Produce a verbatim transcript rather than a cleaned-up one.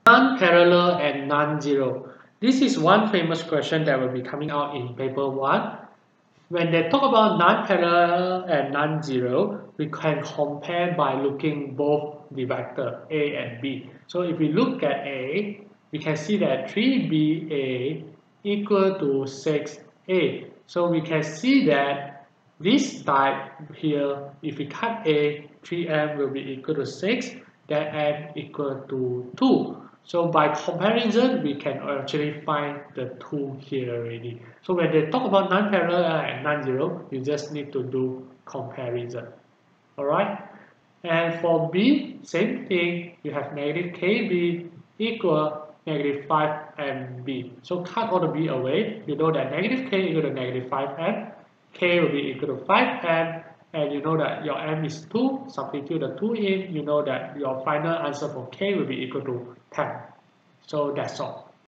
Non-parallel and non-zero. This is one famous question that will be coming out in paper one. When they talk about non-parallel and non-zero, we can compare by looking both the vector A and B. So if we look at A, we can see that three B A equal to six A. So we can see that this type here, if we cut A, three M will be equal to six, then M equal to two. So by comparison, we can actually find the two here already. So when they talk about non-parallel and non-zero, you just need to do comparison. Alright? And for B, same thing, you have negative K B equal negative five M B. So cut all the B away, you know that negative K equal to negative five M, K will be equal to five M, and you know that your M is two, substitute the two in, you know that your final answer for K will be equal to ten. So that's all.